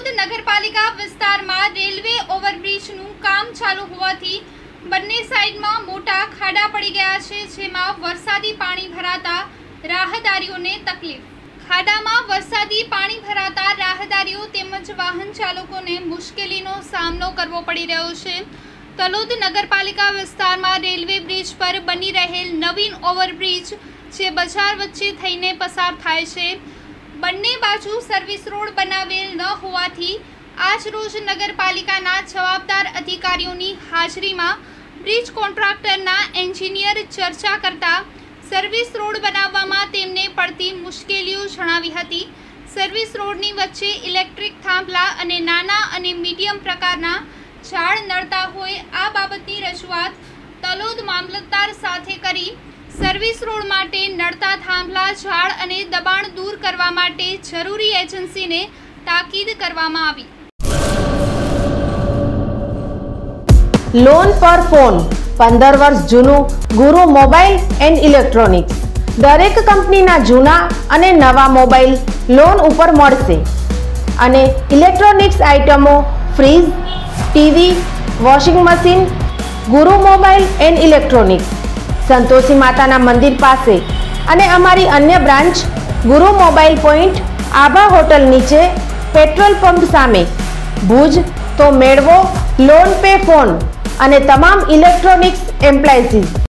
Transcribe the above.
નગરપાલિકા વિસ્તારમાં રેલવે ઓવરબ્રિજનું કામ ચાલુ હોવાથી બંને સાઈડમાં મોટા ખાડા પડી ગયા છે, જેમાં વરસાદી પાણી ભરાતા રાહદારીઓને તકલીફ। ખાડામાં વરસાદી પાણી ભરાતા રાહદારીઓ તેમજ વાહન ચાલકોને મુશ્કેલીનો સામનો કરવો પડી રહ્યો છે। તલોદ નગરપાલિકા વિસ્તારમાં રેલવે બ્રિજ પર બની રહેલ નવીન ઓવરબ્રિજ જે બજાર વચ્ચે થઈને પસાર થાય છે, બંને બાજુ સર્વિસ રોડ બનાવેલ ન હોવાથી આજ રોજ નગરપાલિકાના જવાબદાર અધિકારીઓની હાજરીમાં બ્રિજ કોન્ટ્રાક્ટરના એન્જિનિયર ચર્ચા કરતા સર્વિસ રોડ બનાવવામાં તેમને પડતી મુશ્કેલીઓ જણાવી હતી। સર્વિસ રોડની વચ્ચે ઇલેક્ટ્રિક થાંભલા અને નાના અને મીડિયમ પ્રકારના ઝાડ નડતા હોય આ બાબતની રજૂઆત તલોદ મામલતદાર સાથે કરી સર્વિસ રોડ માટે નડતા થાંભલા, ઝાડ અને દબાણ દૂર કરવા માટે જરૂરી એજન્સીને તાકીદ કરવામાં આવી। લોન પર ફોન 15 વર્ષ જૂનું ગુરુ મોબાઈલ એન્ડ ઇલેક્ટ્રોનિક્સ દરેક કંપનીના જૂના અને નવા મોબાઈલ લોન ઉપર મળશે અને ઇલેક્ટ્રોનિક્સ આઇટમો fridge, TV, washing machine Guru mobile and electronics Santoshi માતાના મંદિર પાસે અને અમારી અન્ય branch Guru mobile point Abha hotel નીચે પેટ્રોલ પંપ સામે ભુજ। તો મેળવો લોન પે ફોન અને તમામ ઇલેક્ટ્રોનિક્સ એપ્લાયન્સીસ।